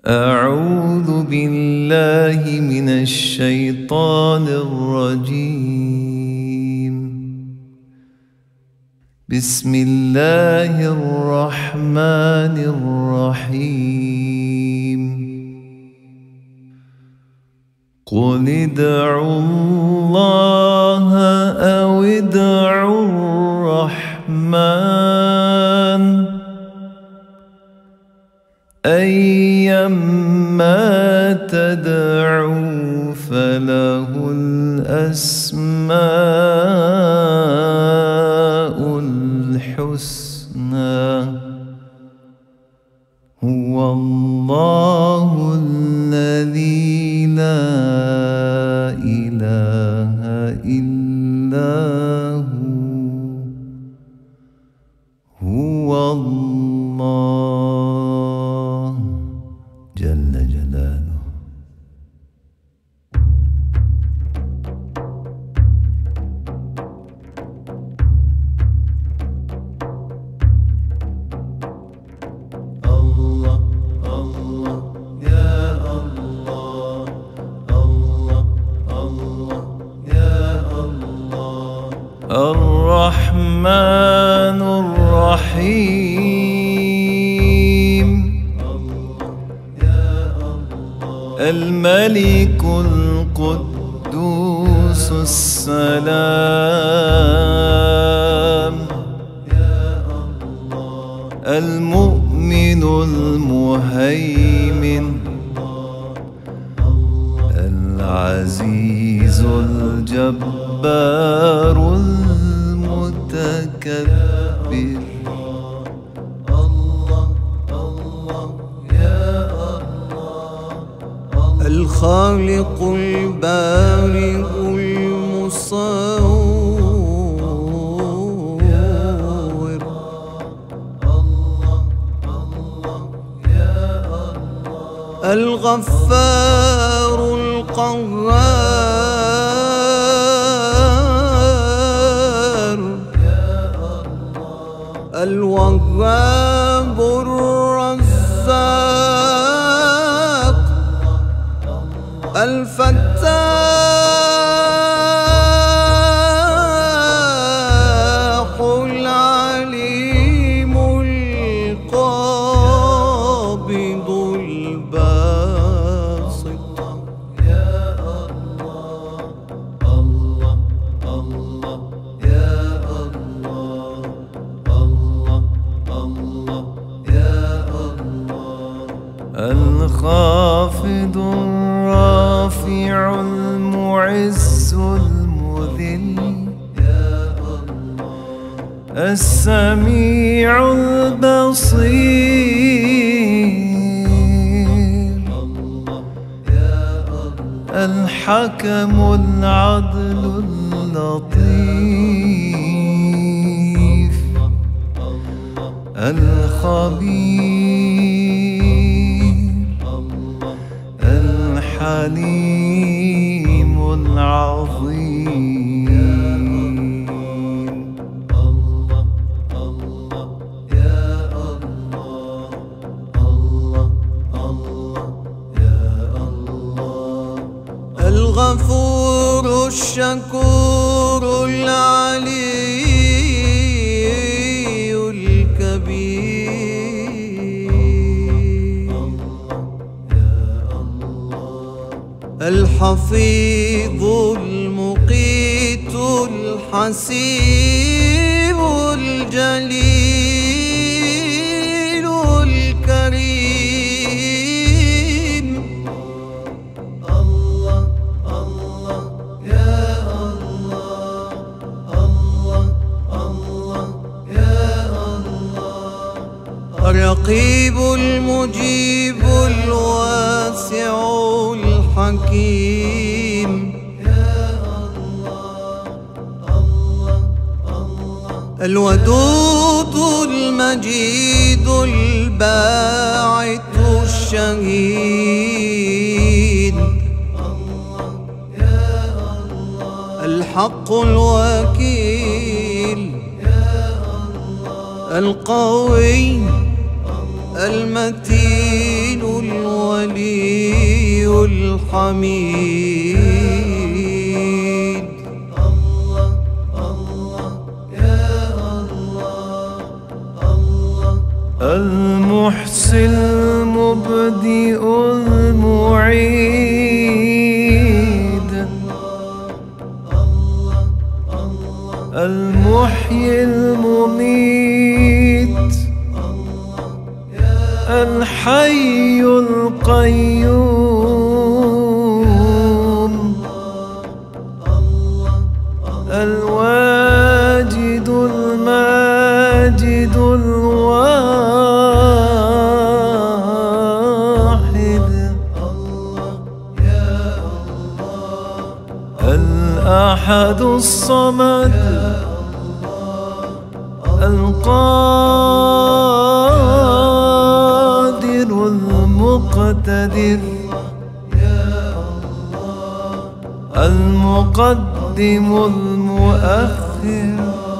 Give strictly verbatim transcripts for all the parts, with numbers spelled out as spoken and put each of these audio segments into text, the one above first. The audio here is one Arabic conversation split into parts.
أعوذ بالله من الشيطان الرجيم. بسم الله الرحمن الرحيم. قل ادعوا الله أو ادعوا الرحمن أيما تدعوا فله الأسماء الحسنى. هو الله الذي لا إله إلا هو. هو الله جل جلاله. الله الله يا الله. الله الله يا الله. الرحمن الرحيم. الملك القدوس السلام. المؤمن المهيمن. العزيز الجبار المتكبر. الخالق البارئ المصور. الغفار القهار. الوهاب الرزاق. الفتاح العليم القابض الباسط. يا الله الله الله يا الله. الله الله يا الله. الخافض الرافع المعز المذل. السميع البصير. الحكم العدل اللطيف. الخبير. الحليم العظيم. الله الله يا الله. الله الله يا الله. الغفور الشكور العلي الكبير. الحفيظ المقيت الحسيب الجليل الكريم. الله الله يا الله. الله الله يا الله. الرقيب المجيب الواسع الحكيم. يا الله الله الله. الودود المجيد الباعث الشهيد. الله يا الله. الحق الوكيل. يا الله. القوي المتين الوكيل. الحميد. الله الله يا الله الله المحصي المبدئ المعيد المحيي المميت الحي القيوم الواجد الماجد الواحد الأحد الصمد القادر المقتدر المقدم المؤخر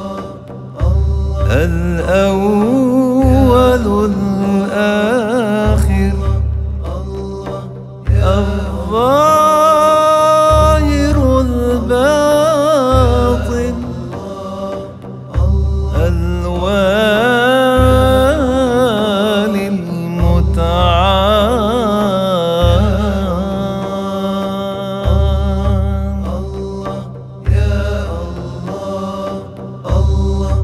الأول الآخر الظاهر الباطن الوالي المتعال. الله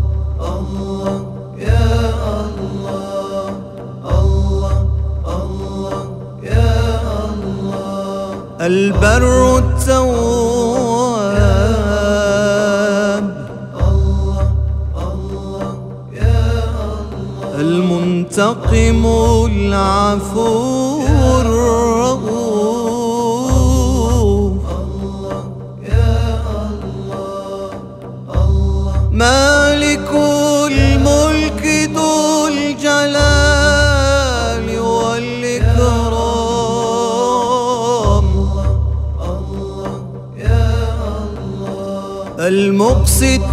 يا الله الله الله يا الله البر التواب المنتقم العفو الرؤوف مالك الملك ذو الجلال والإكرام المقسط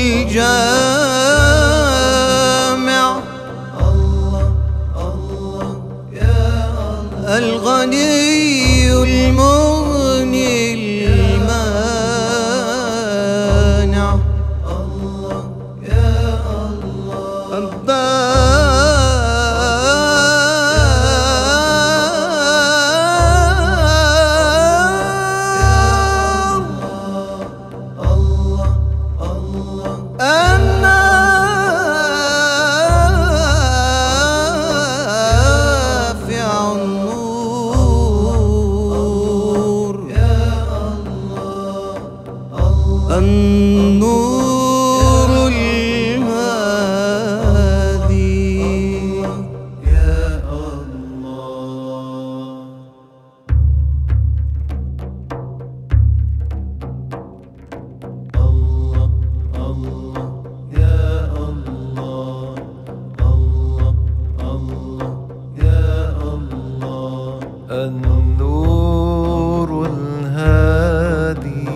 الجامع الغني المغني المانع النور الهادي يا الله. الله الله يا الله الله الله يا الله النور الهادي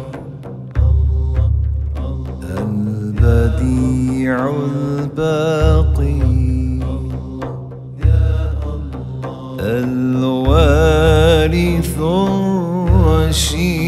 البديع الباقي الوارث الرشيد